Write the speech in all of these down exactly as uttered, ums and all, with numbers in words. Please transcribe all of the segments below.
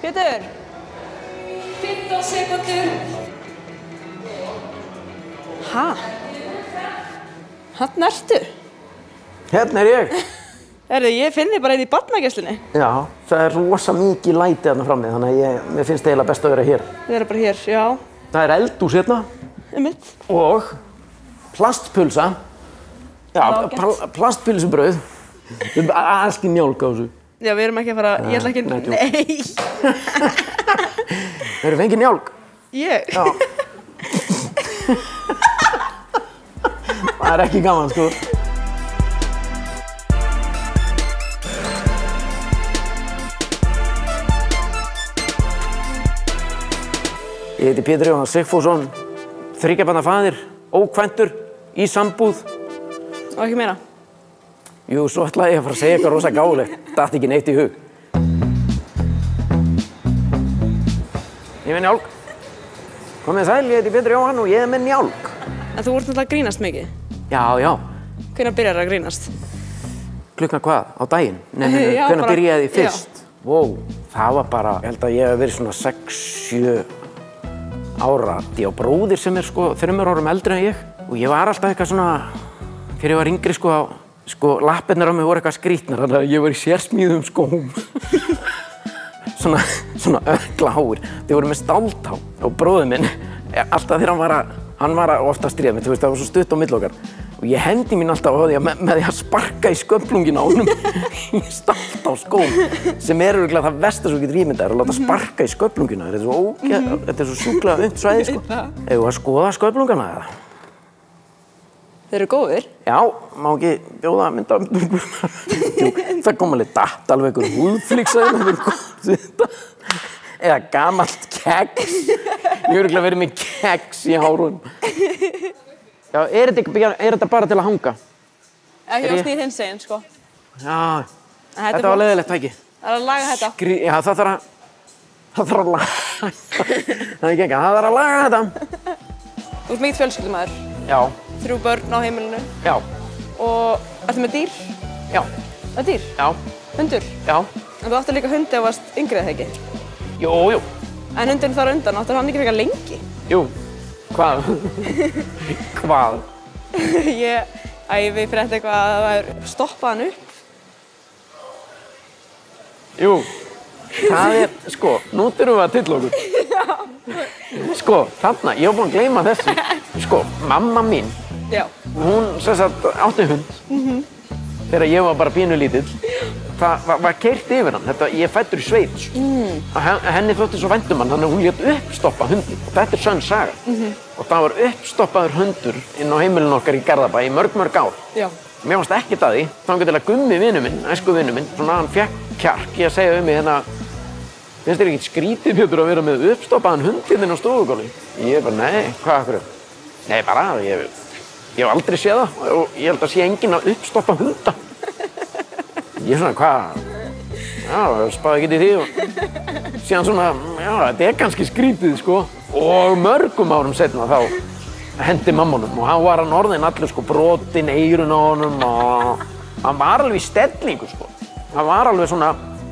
Pétur! fimmtán sekúndur. Hæ? Þarna ertu? Hérna er ég. Herðu, ég finn þig bara einn í barnagæslunni. Já, það er rosa mikið læti þarna frammi, þannig að ég, mér finnst eiginlega best að vera hér. Þið eru bara hér, já. Það er eldhús hérna. Einmitt. Og plastpulsa. Já, pl plastpulsubrauð. Allt í mjólk á þessu. Já, við erum ekki að fara, Nei, ég ætla ekki... nei, Nei! Þau eru fengið njálk. Ég? Já. Það er ekki gaman, sko. Ég heiti Pétur Jóhann Sigfússon, þriggja barna faðir, ókvæntur, í sambúð. Og ekki meira? Jú, svo ætlaði ég að fara að segja eitthvað rosa gáfulegt. Datt ekki neitt í hug. Ég er með njálk. Komið sæl, ég heiti Pétur Jóhann og ég er með njálk. En þú ert náttúrulega að grínast mikið? Já, já. Hvenær byrjar að grínast? Klukkan hvað? Á daginn? Nei, nei, Já, hvenær bara- byrjaði ég fyrst? Vó, það var bara, ég held að ég hef verið svona sex, sjö ára. Ég á bróðir sem er sko þremur árum eldri en ég. Og ég var alltaf eitthvað svona, þegar ég var yngri sko, á, sko lappirnar á mig voru eitthvað skrítnar, þannig að ég var í sérsmíðum skóm. svona, svona öklaháir. Þau voru með stáltá. Og bróðir minn, alltaf þegar hann var að, hann var að ofta stríða mig, þú veist, það var svo stutt á milli okkar. Og ég hendi mín alltaf á því að með, með því að sparka í sköflungina á honum í stáltá skóm, sem er örugglega það versta sem þú getur ímyndað, að láta sparka í sköflungina. Þetta er svo ógeð, þetta er svo sjúklega ungt svæði, sko. Eigum við að skoða sköflungana eða? Þeir eru góðir? Já, má ekki bjóða að mynda það kom alveg datt alveg einhver húðflíksaður eða gamalt keggs. Ég hef örugglega verið með keggs í hárunum. Já, er þetta, ekki, er þetta bara til að hanga? Já, ég var snýð hins eginn, sko. Já, Þetta er þetta var flott. leiðilegt tæki. Það er að laga þetta. Skrí, já, það þarf að, það þarf að laga þetta. Það er ekki ekki, það þarf að laga þetta. Þú ert mikill fjölskyldumaður. Já, Þrjú börn á heimilinu. já, Og ertu með dýr? já, Það er dýr? já, Hundur? já. En þú áttu líka hundi ef þú varst yngri eða ekki? Jú, jú, En hundurinn þar á undan, áttu hann ekki frekar lengi? jú. Hvað? Hvað? Ég, æ, við frétti eitthvað að það er stoppað hann upp. Jú, það er, sko, nú þurfum við að tylla okkur. Sko, þarna, ég var búinn að gleyma þessu. Sko, mamma mín, Já. hún sem sagt átti hund þegar ég var bara pínulítill. Það var, var keyrt yfir hann. Þetta, ég er fæddur í Sveits. Mm. Henni þótti svo vænt um hann, þannig að hún lét uppstoppa hundinn. Og þetta er sönn saga. Mm-hmm. Og það var uppstoppaður hundur inn á heimilinu okkar í Garðabæ í mörg, mörg ár. Já. Mér fannst ekkert að því, þangað til að Gummi vinur minn, æsku vinur minn, svona hann fékk kjark í að segja um mig hérna, finnst þér ekkert skrítið, Pétur, að vera með uppstoppaðan hund hérna á stofugólfi? Ég bara, nei, hvað akkur? Nei, bara, ég, ég hef aldrei séð það og ég held að sé enginn að uppstoppa hunda. Ég er svona, hvað? Já, spáði ekkert í því og síðan svona, já, þetta er kannski skrítið, sko. Og mörgum árum seinna þá hendi mammanum og hann var hann orðinn allur sko brotinn eyrun á honum og hann var alveg í stellingu sko. Hann var alveg svona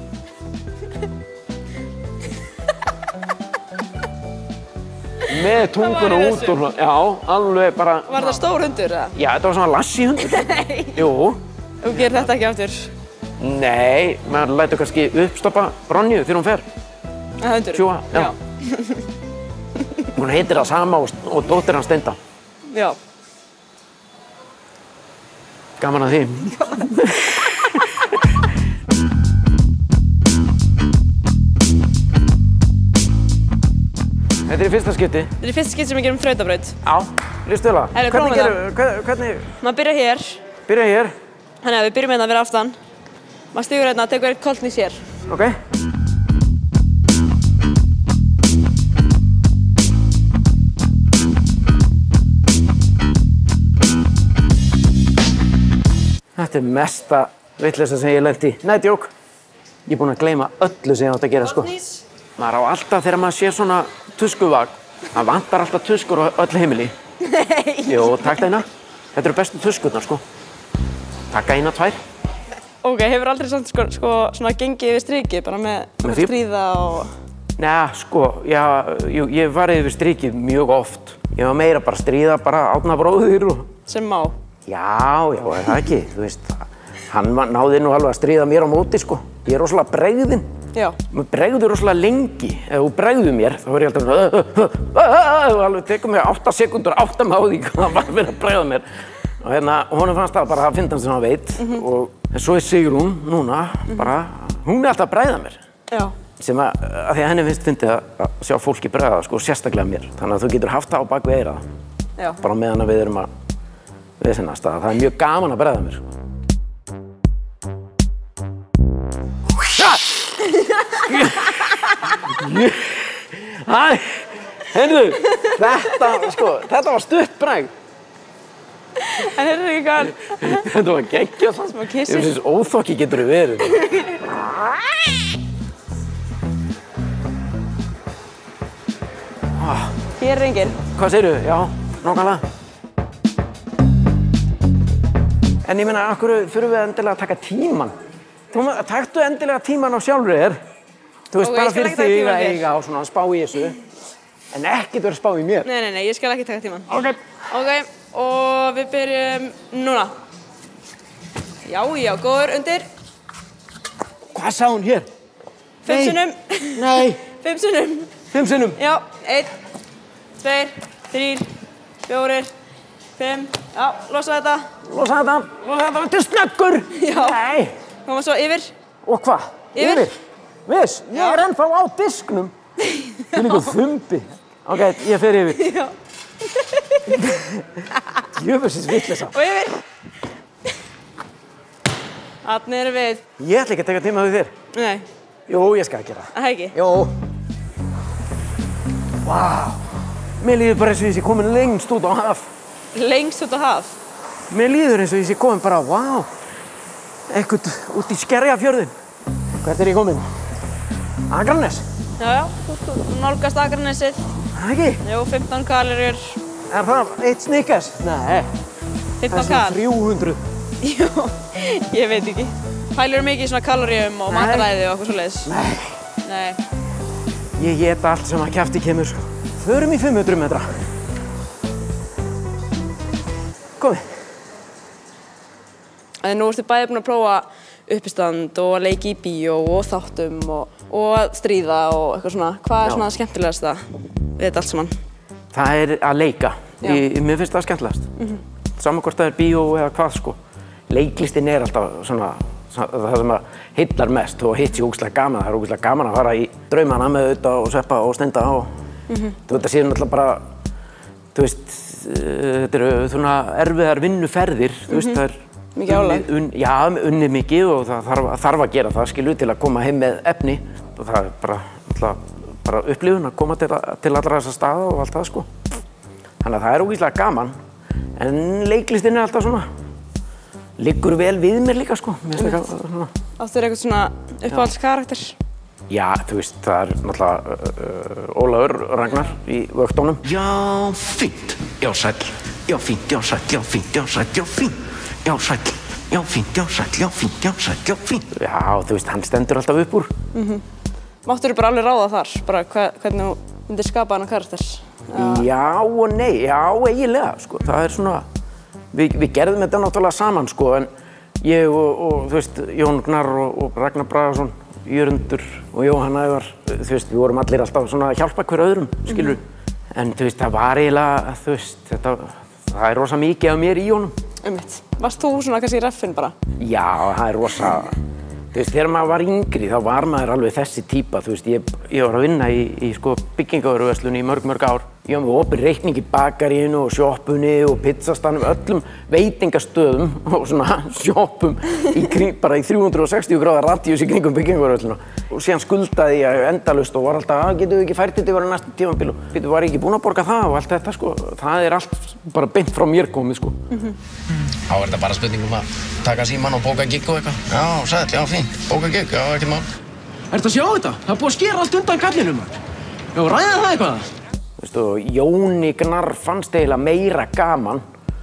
með tunguna út og svona, já, alveg bara. Var það stór hundur, eða? Já, þetta var svona lassi hundur. Nei. Jú. Þú gerir þetta ekki aftur. Nei, maður lætur kannski uppstoppa Ronju þegar hún fer. Það er hundur? Sjúga, já. Hún heitir það sama og, og dóttir hans Steinda. Já. Gaman að því. Þetta er í fyrsta skipti. Þetta er í fyrsta skipti sem ég gerum þrautabraut. Já, lístu vel að. Herru, Hvernig prófum gerum, hvernig, hvernig, Maður byrjar hér. byrja hér, Þannig að við byrjum hérna að vera aftan. Maður stígur hérna, tekur eitt koltn í sér. ok? Þetta er mesta vitleysa sem ég hef lent í. Nei, djók. Ég er búinn að gleyma öllu sem ég átt að gera, sko. Maður á alltaf þegar maður sér svona tuskuvagn, það vantar alltaf tuskur á öll heimili. Nei. Jú, takk það eina. Þetta eru bestu tuskurnar, sko. Takk eina, tvær. Ok, hefur aldrei samt sko, sko svona gengið yfir strikið, bara með Með að fíb- stríða og... Nei, sko, já, jú, ég var yfir strikið mjög oft. Ég var meira bara að stríða bara Árna bróðir og... Sem má? Já, já, er það ekki, þú veist, hann náði nú alveg að stríða mér á móti, sko. Ég er rosalega bregðinn. Já. Mér bregður rosalega lengi. Ef þú bregður mér, þá er ég alltaf og alveg tekur mig átta sekúndur, átta mig á því hvað það var verið að bregða mér. Og hérna, honum fannst það bara að finna hann sem hann veit. Mm-hmm. Og svo er Sigrún, núna, mm-hmm. bara, hún er alltaf að bregða mér. Já. Sem að, að því að henni finnst fyndið að sjá fólki bregða, sko, sérstaklega mér. Þannig að þú getur haft það á bak við eyrað. Já. Bara meðan að við erum að viðsennast að það er mjög gaman að bregða mér. Hæ, heyrðu, þetta, sko, þetta var stutt bragð. En heyrðu ekki hvað? Þetta var geggjað. Smá kissir. Ég finnst óþokki getur þú verið. Hér er enginn. Hvað segirðu? Já, nákvæmlega. En ég meina, af hverju þurfum við endilega að taka tíman? Þú taktu endilega tíman á sjálfur þér. Þú veist, Ok, bara ég skal fyrir ekki taka þig tímann að hér. eiga og svona spá í þessu. En ekkert verið að spá í mér. Nei, nei, nei, ég skal ekki taka tímann. Ok. Ok, og við byrjum núna. Já, já, góður, undir. Hvað sá hún hér? Fimm Nei. sinnum. Nei. Fimm sinnum. Fimm sinnum. Já, einn, tveir, þrír, fjórir, fimm. Já, losa þetta. Losa þetta. Losa þetta. Þetta er snöggur. Já. Nei. Koma svo yfir. Og hvað? Yfir. Viss, ég er ennþá á disknum. Það er einhver þumbi. Ok, ég fer yfir. Já. Jöfusins vitleysa. Og yfir. Þarna erum við. Ég ætla ekki að taka tíma við þér. Nei, Jú, ég skal gera það. það ekki. Jú. Vá. Mér líður bara eins og ég sé komin lengst út á haf. Lengst út á haf. Mér líður eins og ég sé komin bara, vá. Ekkert út í Skerjafjörðinn. Hvert er ég komin? Akranes. Já, já, þú þú nálgast Akranesið. Það ekki? Jú, fimmtán kaloríur. Er það eitt Snickers? Nei. fimmtán kal. þrjú hundruð. Jú, ég veit ekki. Pælur mikið í svona kaloríum og Nei. mataræði og eitthvað svoleiðis? Nei. Nei. Ég geta allt sem að kjafti kemur. Förum í fimm hundruð metra. Komið. En nú ertu bæði búin að prófa uppistand og að leika í bíó og þáttum og, og að stríða og eitthvað svona. Hvað er Já. svona skemmtilegast það við þetta allt saman? Það er að leika. Já. Í, mér finnst það skemmtilegast. Mm-hmm. Saman hvort það er bíó eða hvað, sko. Leiklistin er alltaf svona það sem að heillar mest og hitt sér ógeðslega gaman. Það er ógeðslega gaman að fara í draumana með auðvitað og sveppa og stenda og mm-hmm. þú veit að síðan alltaf bara, þú veist, þetta eru svona erfiðar vinnuferðir, þú veist, það er Mikið álag. Un, já, unnið mikið og það þarf, þarf að gera það, skilu, til að koma heim með efni. Og það er bara, alltaf, bara upplifun að koma til, til allra þessa staða og allt það, sko. Þannig að það er ógeðslega gaman, en leiklistin er alltaf svona, liggur vel við mér líka, sko. Eitthvað, svona. Áttu þér eitthvað svona uppáhaldskarakter? Já, þú veist, það er náttúrulega uh, Ólafur Ragnar í vöktunum. Já, fínt, já, sæll, já, fínt, já, sæll, já, fínt, já, sæll, já, fínt. Já, sæll, já, fínt, já, sæll, já, fínt, já, sæll, já, fínt. Já, þú veist, hann stendur alltaf upp úr. Mm-hmm. Máttur þú bara alveg ráða þar, bara hva, hvernig þú myndir skapa hana karakter? Já. já og nei, já, eiginlega, sko. Það er svona, við, við gerðum þetta náttúrulega saman, sko, en ég og, og þú veist, Jón Gnarr og, og Ragnar Bragason, Jörundur og Jóhann Ævar, þú veist, við vorum allir alltaf svona að hjálpa hver öðrum, skilur. Mm-hmm. En þú veist, það var eiginlega, þú veist, þetta, það er rosa mikið af mér í honum. Einmitt. Varst þú svona kannski reffinn bara? Já, það er rosa, þú veist, þegar maður var yngri þá var maður alveg þessi típa, þú veist, ég, ég var að vinna í, í sko byggingavöruverslun í mörg, mörg ár. Ég var með opið reikning í bakaríinu og sjoppunni og pizzastanum, öllum veitingastöðum og svona sjoppum í kring, bara í þrjú hundruð sextíu gráða radíus í kringum byggingavöruversluna. Og síðan skuldaði ég endalaust og var alltaf, að getum við ekki fært þetta yfir á næsta tímabil og getum var ég ekki búinn að borga það og allt þetta, sko. Það er allt bara beint frá mér komið, sko. Mm-hmm. Þá er þetta bara spurning um að taka síman og bóka gig og eitthvað. Já, sæll, já, fínt, bóka gig, já, ekkert mál. Ertu að sjá þetta? Það er búið að skera allt undan kallinum, maður. Já, ræða það eitthvað? Þú veist, og Jóni Gnarr fannst eiginlega meira gaman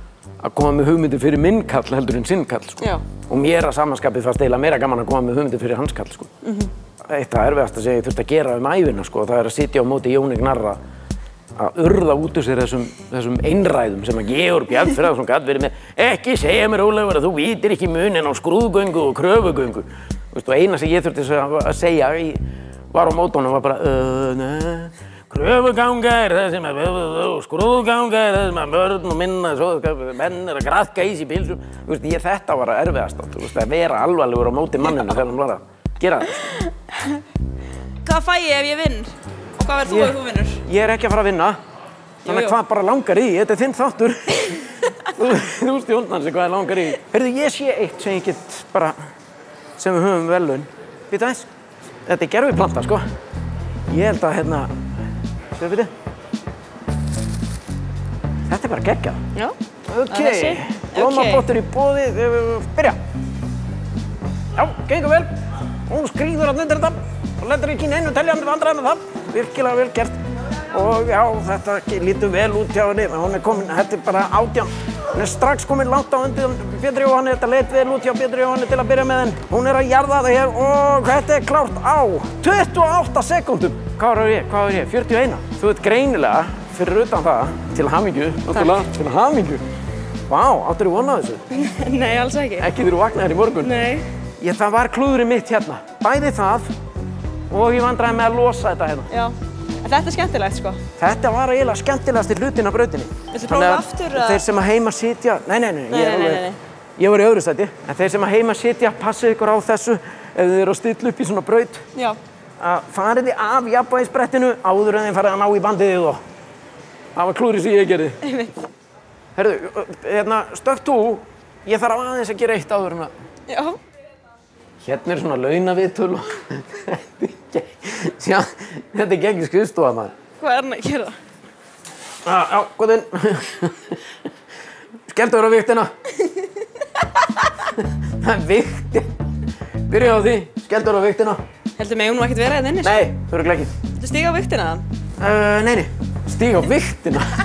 að koma með hugmyndir fyrir minn kall heldur en sinn kall, sko. Já. Og mér að samanskapið fannst eiginlega meira gaman að koma með hugmyndir fyrir hans kall, sko. Mm-hmm. eitt af erfiðasta sem ég þurfti að gera um ævina, sko. Það er að sitja á móti Jóni Gnarra að urða út úr sér þessum, þessum einræðum sem að Georg Bjarnfreðsson gat verið með. Ekki segja mér, Ólafur, að þú vitir ekki muninn á skrúðgöngu og kröfugöngu. Veistu, og eina sem ég þurfti að segja í, var á mótunum var bara uh, ne, kröfuganga er það sem að skrúðganga er það sem að börn og minna svo, menn er að graðka í sig pilsum. Veistu, ég þetta var að erfiðast að vera alvarlegur á móti manninu þegar hann var að gera þetta. Hvað fæ ég ef ég vinn? Og hvað verður þú ef þú vinnur? Ég er ekki að fara að vinna. Þannig að hvað bara langar í, þetta er þinn þáttur. þú, þú stjórnar sig hvað er langar í. Heyrðu, ég sé eitt sem ég get bara, sem við höfum velun. Býta eins, þetta er gerviplanta, sko. Ég held að, hérna, séu við þetta er bara geggjað. Já. Ok, blómabottur í boði, byrja. Já, gengur vel. Hún skríður að undir þetta. Og lendur ekki í neinu teljandi vandræðum með það. Virkilega vel gert. Og já, þetta lítur vel út hjá henni. Hún er komin, þetta er bara átján. Hún er strax komin langt á undir Pétri Jóhanni. Þetta leit vel út hjá Pétri Jóhanni til að byrja með henn. Hún er að jarða það hér og þetta er klárt á tuttugu og átta sekúndum. Hvað var ég? Hvað var ég? fjörutíu og eitt. Þú ert greinilega fyrir utan það til hamingju. Náttúrulega til hamingju. Vá, áttirðu von á þessu? Nei, alls ekki. Ekki þegar þú vaknaðir í morgun? Nei. Ég, það var klúðurinn mitt hérna. Bæði það og ég vandraði með að losa þetta hérna. Já. En þetta er skemmtilegt, sko. Þetta var eiginlega skemmtilegasti hlutin af brautinni. Viltu prófa aftur að... Þeir sem að heima sitja... Nei, nei, nei. Nei, ég, nei, alveg, nei, nei. Ég var í öðru sæti. En þeir sem að heima sitja, passið ykkur á þessu ef þið eru að stilla upp í svona braut. Já. Að farið þið af jafnvægisbrettinu áður en þið farið að ná í bandið og... Það var klúðrið sem ég gerði. Einmitt. Herðu, hérna, stökk þú. Ég þarf aðeins að gera eitt áður en að... Já. Hérna er svona launaviðtöl og Sjá, þetta er gegn skrifstofa, maður. Hvað er hann að gera? Já, já, góð inn. Skelltu þér á vigtina. Það er vigtin. Byrja á því, skelltu þér á vigtina. Heldur mig nú ekkert vera hérna inni? Nei, þú eru ekki. Viltu stíga á vigtina? Uh, nei, nei, stíga á vigtina.